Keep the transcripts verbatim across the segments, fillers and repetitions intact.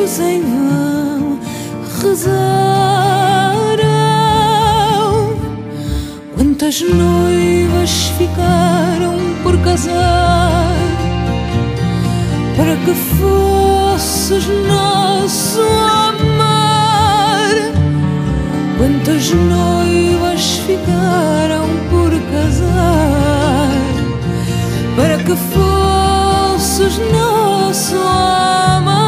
todos em vão rezaram. Quantas noivas ficaram por casar para que fosses nosso amar. Quantas noivas ficaram por casar para que fosses nosso amar.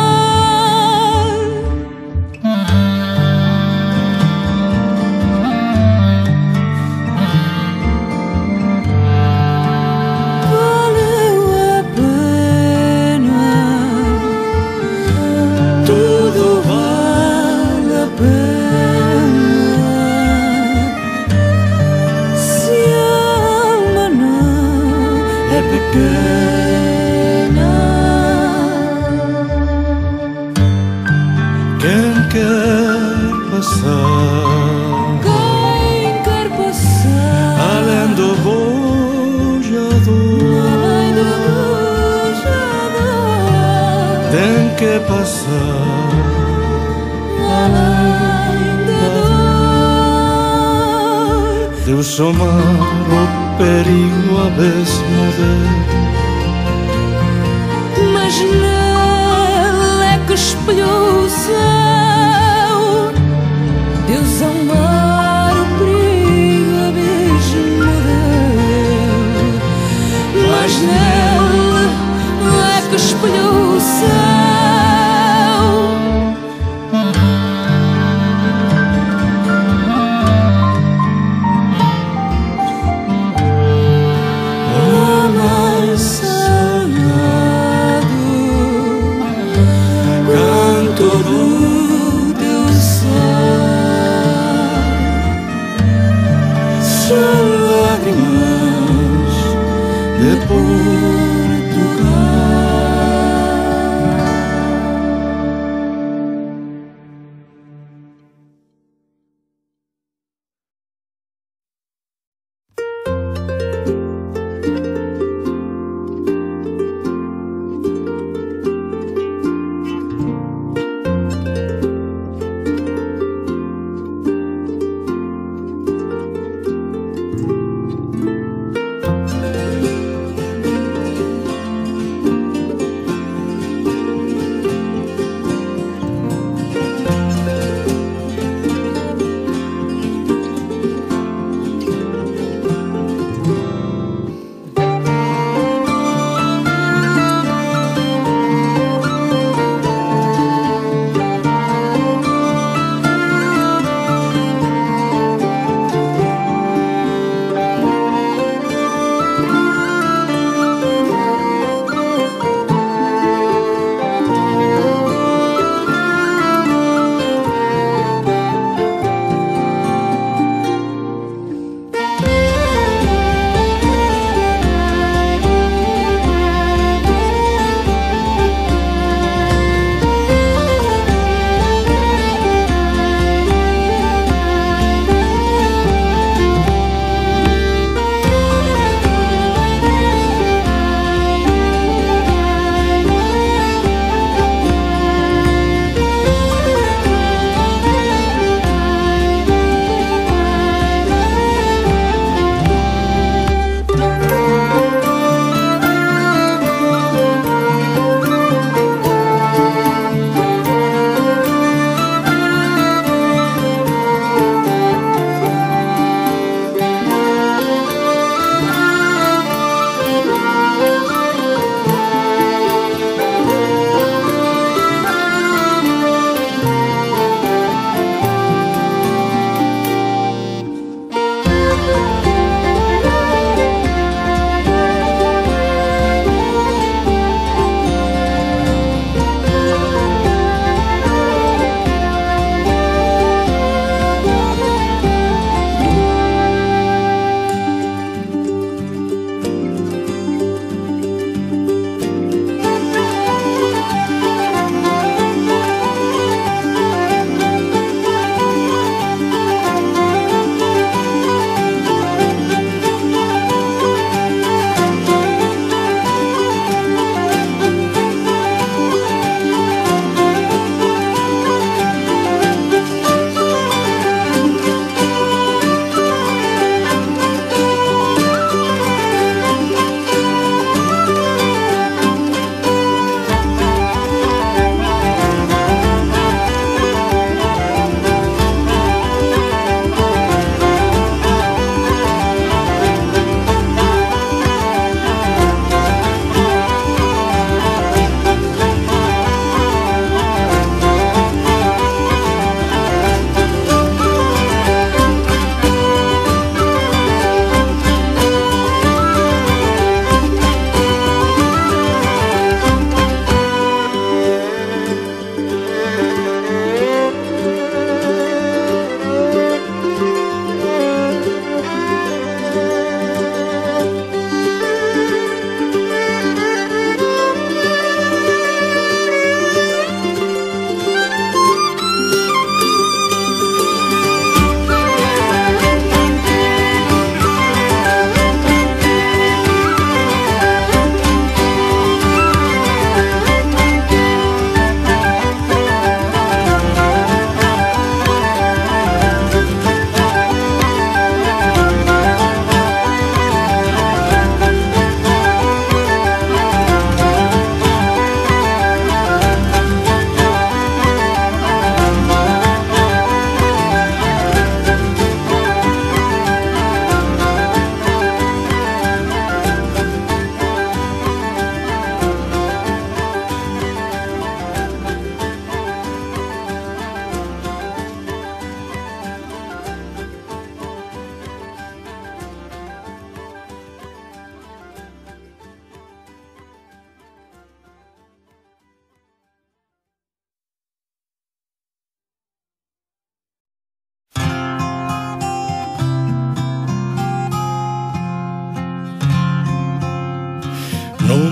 Valeu a pena, tudo vale a pena. Se a alma não é pequena, quem quer passar quem quer passar além do bojador além do bojador, tem que passar além da dor. Deus somar o perigo abismo dele, Mas nele é que espelhou o céu. Deus ao mar o perigo abismo deu, mas nele é que espelhou o céu. O mais sagrado canto do teu céu, são lágrimas de Portugal.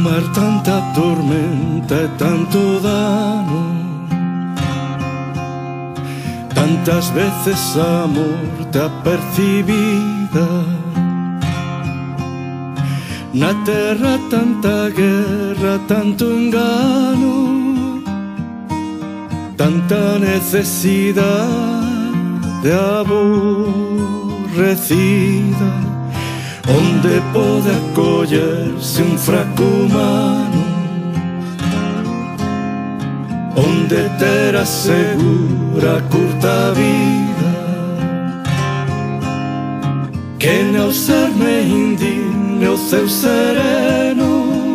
amar tanta tormenta e tanto dano, tantas veces a morte apercibida. Na terra tanta guerra, tanto engano, tanta necesidade aborrecida, onde pode acollerse un fraco humano, onde ter asegura a curta vida, que no ser me indigne o ceu sereno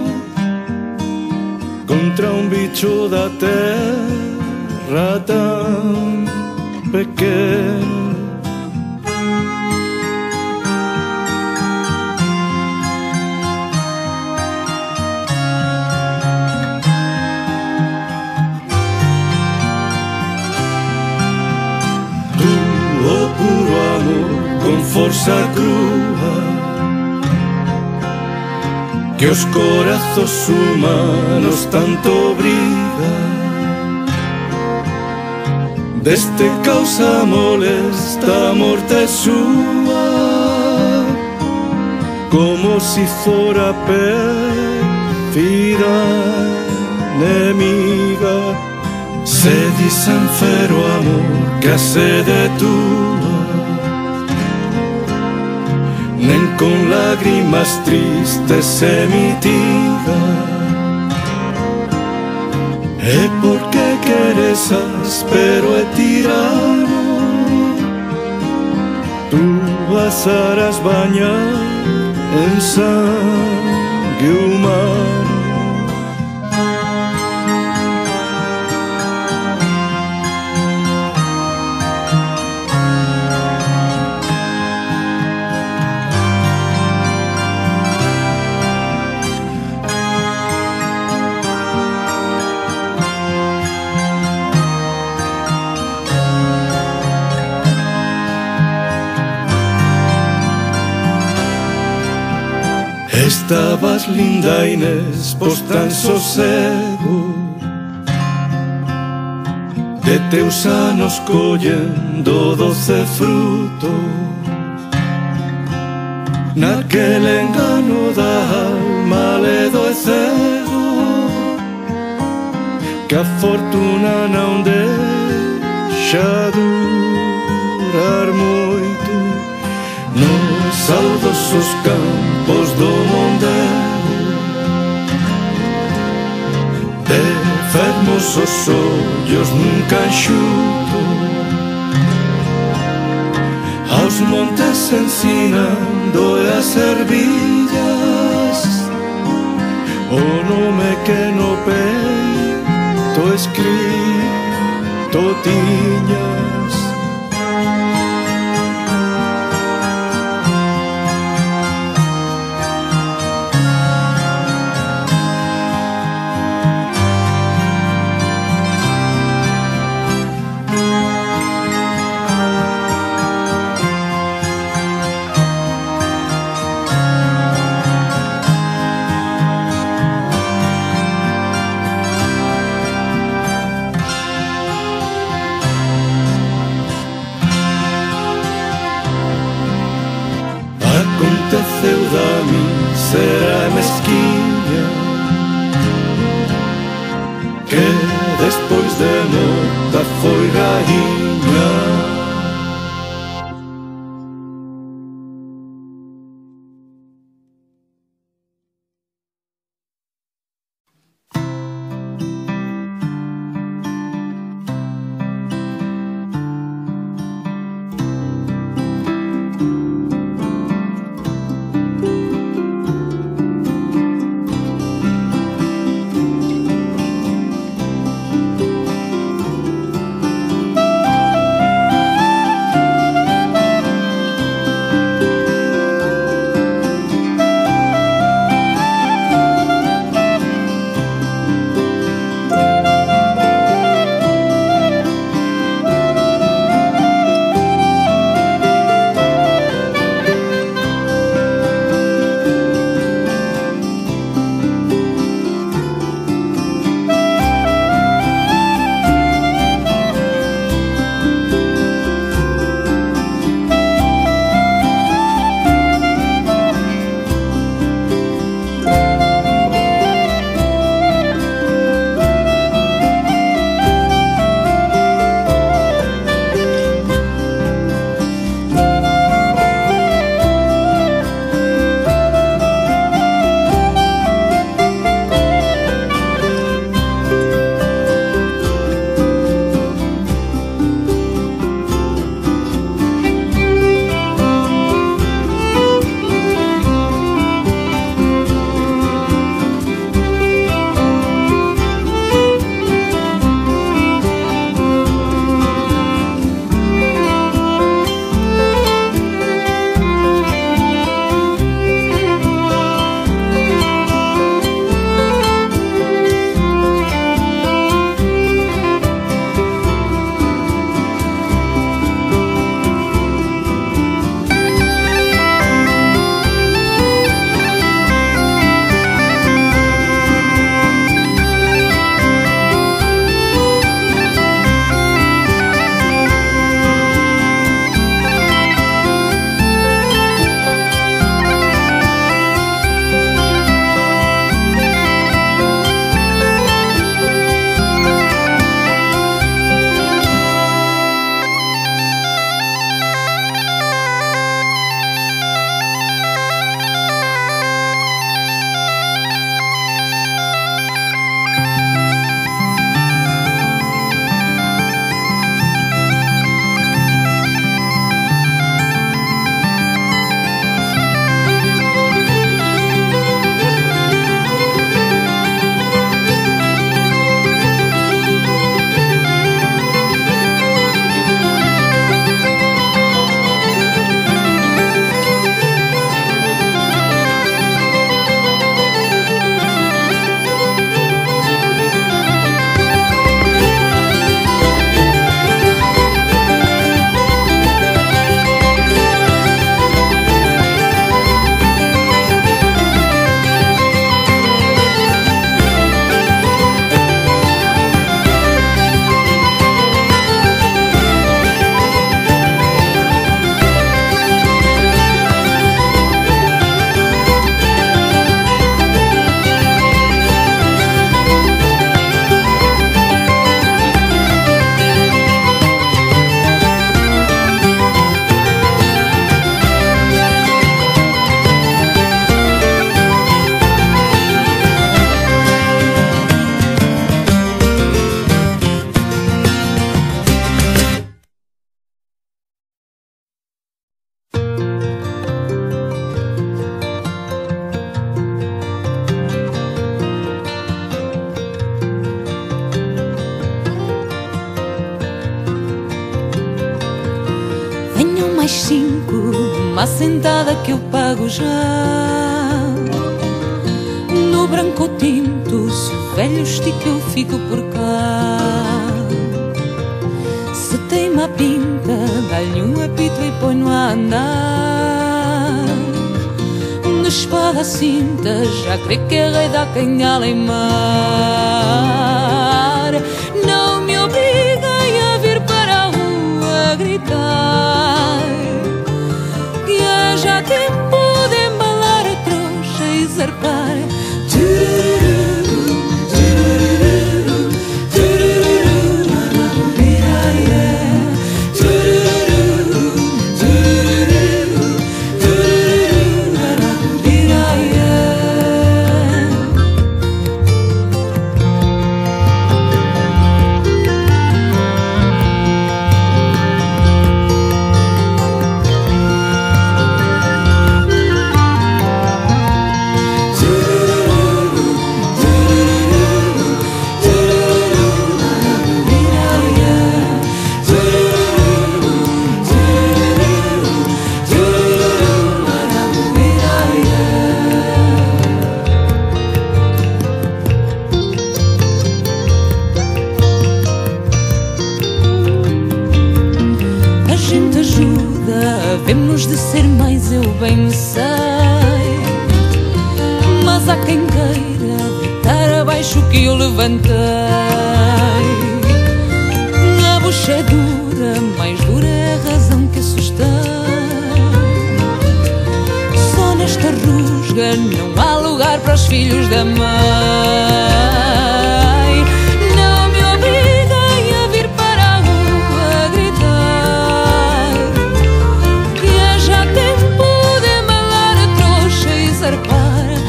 contra un bicho da terra tan pequeno. O puro amor con forza crúa que os corazos humanos tanto obriga, deste causa molesta a morte súa, como si fora pérfida enemiga. Se di sincero amor que a sede túa, nen con lágrimas tristes se mitiga. E porque queres áspero e tirano, tú vas harás bañar en sangue humano. Estabas linda Inés, pois tan sosego de teus anos collendo doce frutos, naquel engano da alma ledo e cego, que a fortuna non deixa durar moito. Nos saudosos campos do Mondego, de fermosos ollos nunca enxuto, aos montes ensinando e as ervillas o nome que no peito escrito tiñas. mais cinco, uma sentada que eu pago já. No branco ou tinto, se o velho estica eu fico por cá. Se tem uma pinta, dá-lhe um apito e põe-no a andar. De espada à cinta, já crê que é rei da canhala em mar. Não me obriguem a vir para a rua gritar que haja tempo de embalar a trouxa e zarpar. Havemos de ser mais, eu bem me sei, mas há quem queira deitar abaixo o que eu levantei. A bucha é dura, mais dura é a razão que assustei. Só nesta rusga não há lugar para os filhos da mãe. Não me obriguem a vir para a rua gritar que haja tempo de embalar a trouxa e zarpar.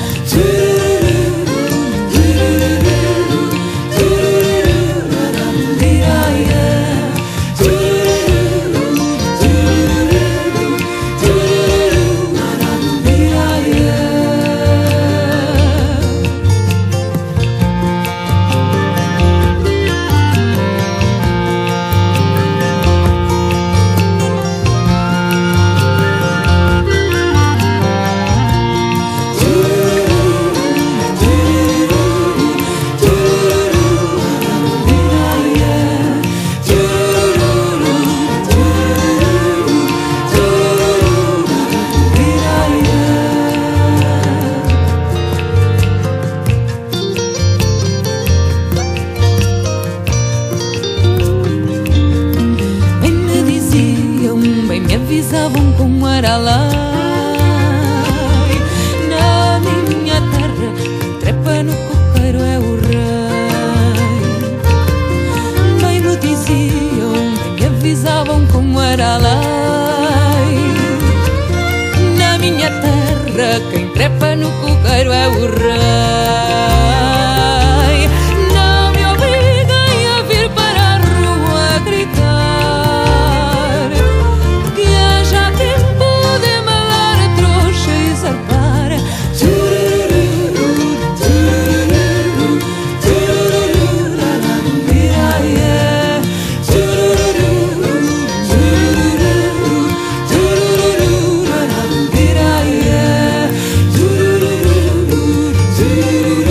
Avisavam como era lá na minha terra, trepa no coqueiro é o rei. Bem me diziam, bem me avisavam como era lá na minha terra, quem trepa no coqueiro é o rei. Não me obriguem a vir para a rua gritar do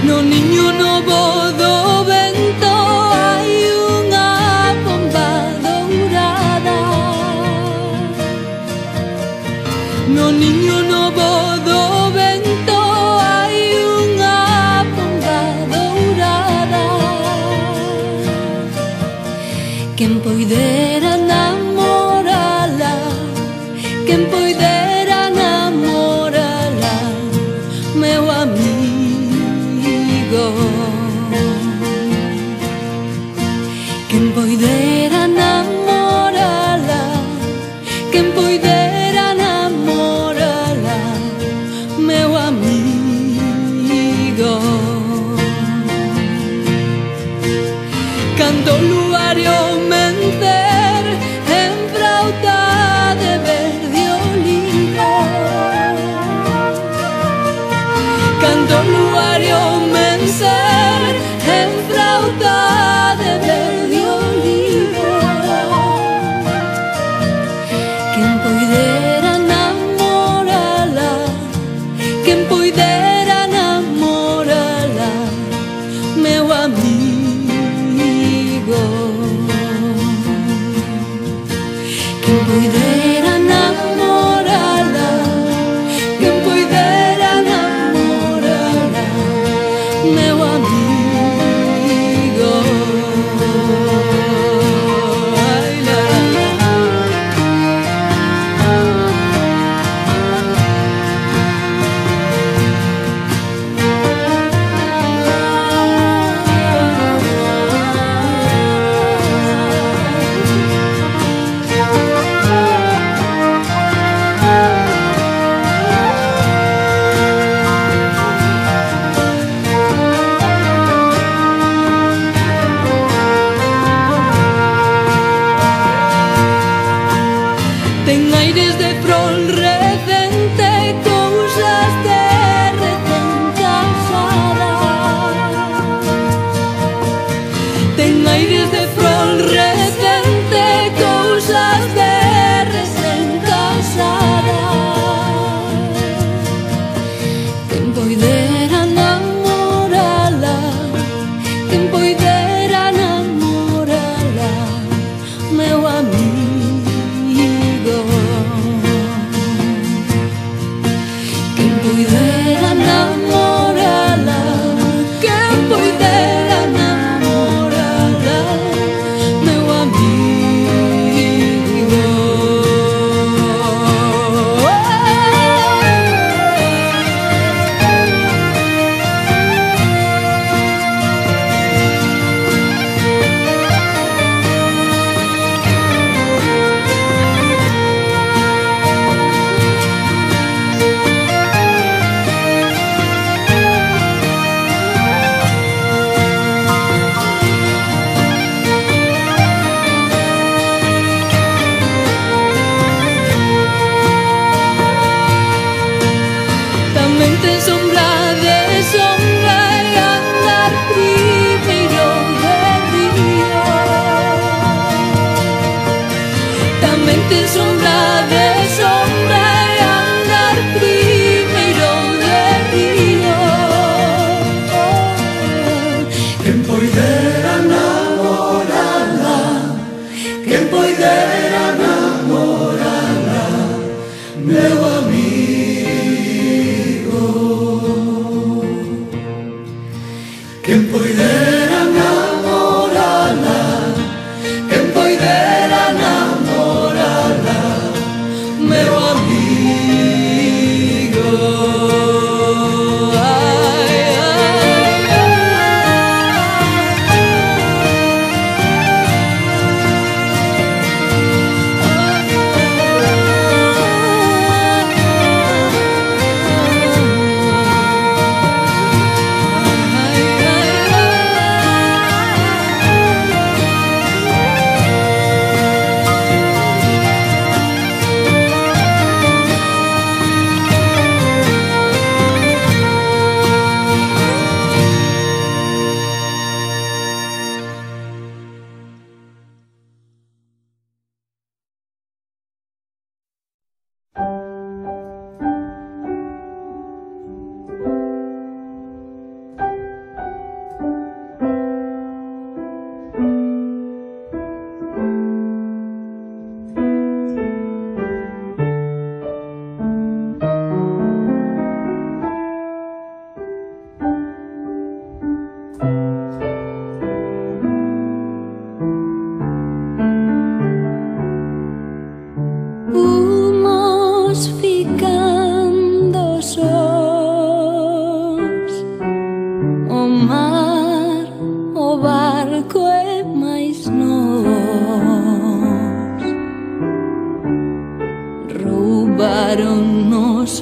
No niño no bodo vento hai unha bomba dourada. No niño no bodo vento hai unha bomba dourada. Quen poidera namorala, quen poidera namorala, meu amigo. Quen poidera namorala, quen poidera namorala, meu amigo. Cando o luar e o mencer en frauta de verde olivo. Cando o luar e o mencer en frauta de verde olivo. Quen poidera namorala, quen poidera namorala, meu amigo.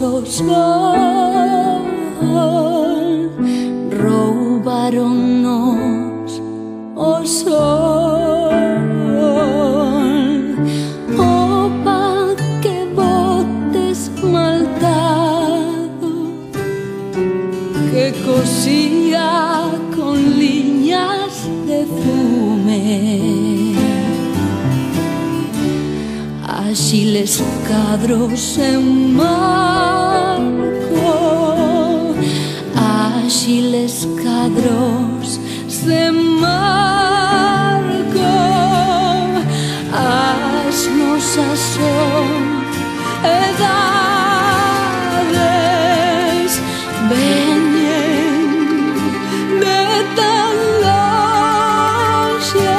o sol, roubaronnos o sol. Opa, que botes maltado, que cosía con liñas de fume. Así les cadros en marco, así les cadros se marco, as nosas son edades, veñen de tan lonxe,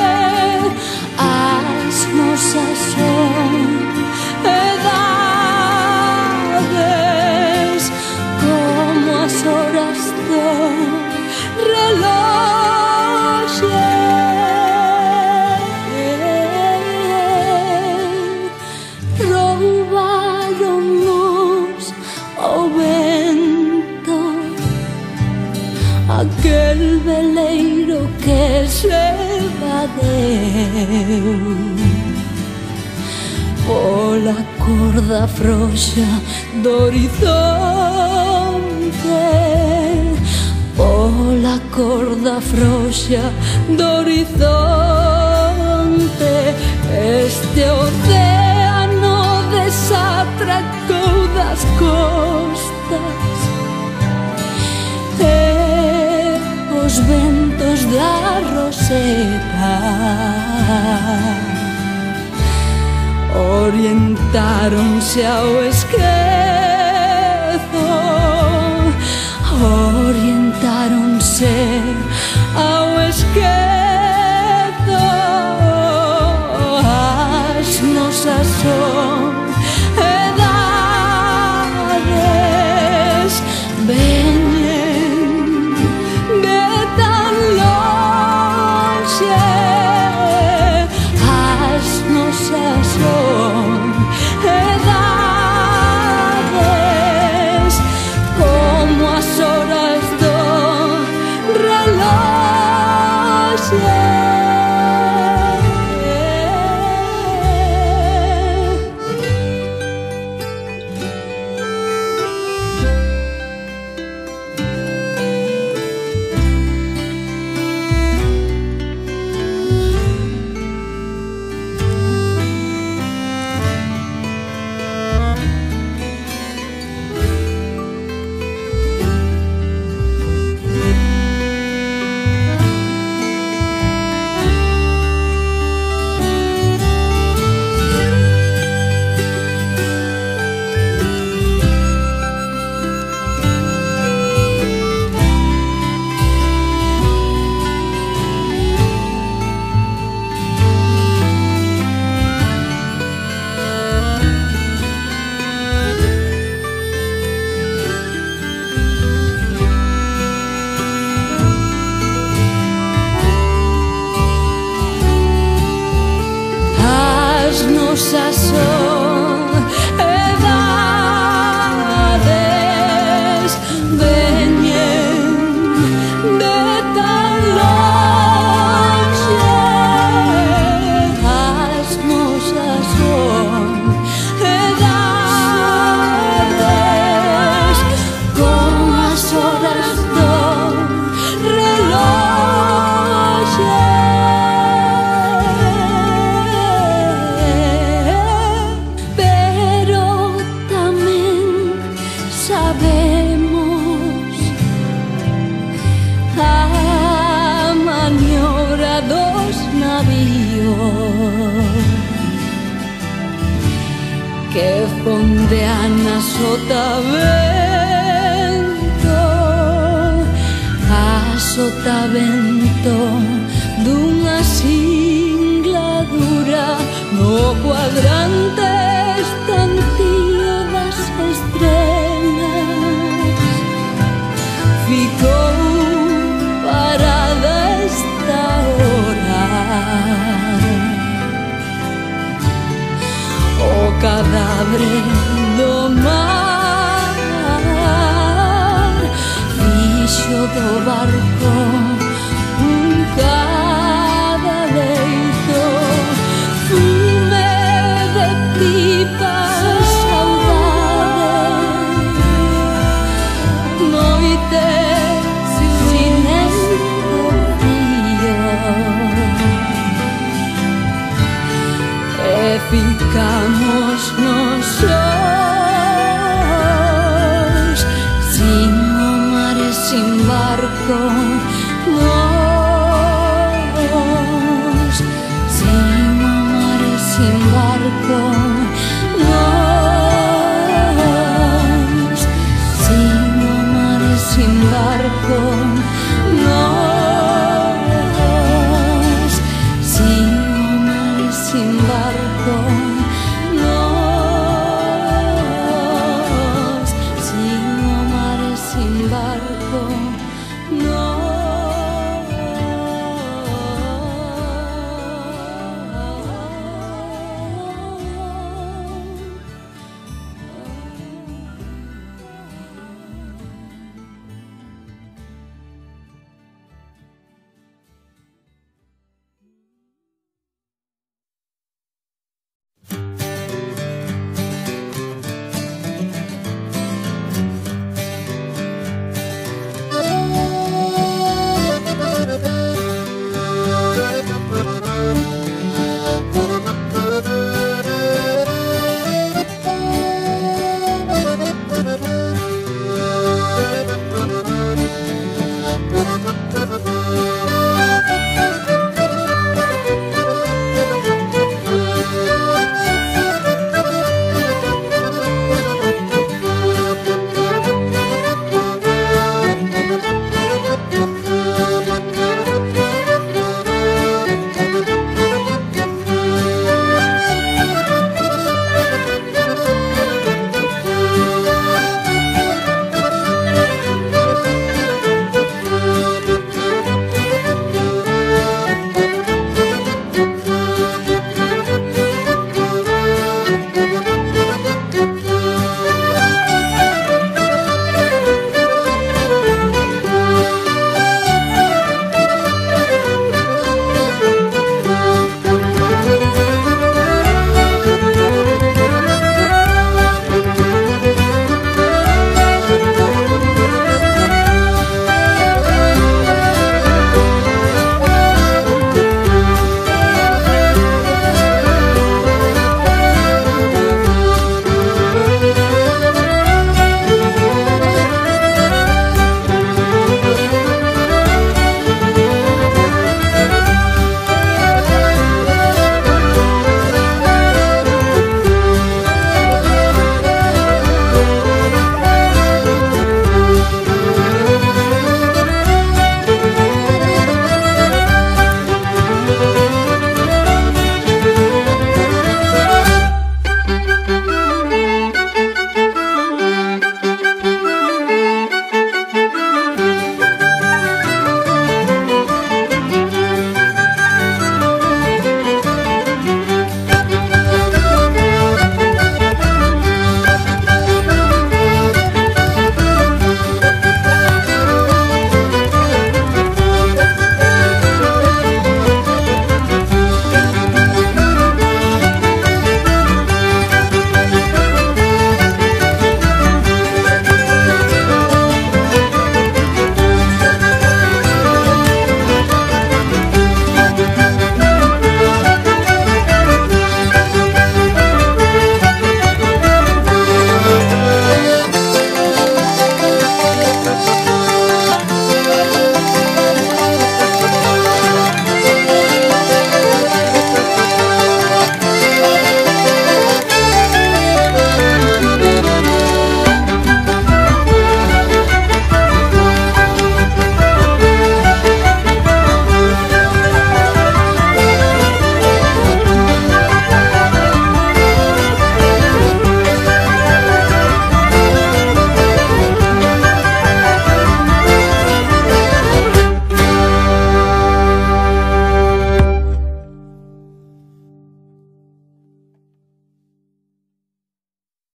as nosas son edades como as horas do reloxe. Roubaronnos o vento aquel veleiro que se evadeu pola corda frouxa do horizonte, pola corda frouxa do horizonte. Este océano desatracou das costas e os ventos da roseta orientáronse ao esquezo, orientáronse ao esquezo. As nosas son edades, veñen de tan lonxe, as nosas son edades como as horas do reloxe. Nosas son edades, veñen de tan lonxe, as nosas son edades como as horas do reloxe. Que fondean a sotavento, a sotavento dunha singladura no cuadrante estantío das estrelas. Ficou parada esta hora o cadáver do mar. do barco, un cada leito, fume de pipas, saudade, noite, silêncio frío, e ficamos nos sós, sin o mar e sin barco.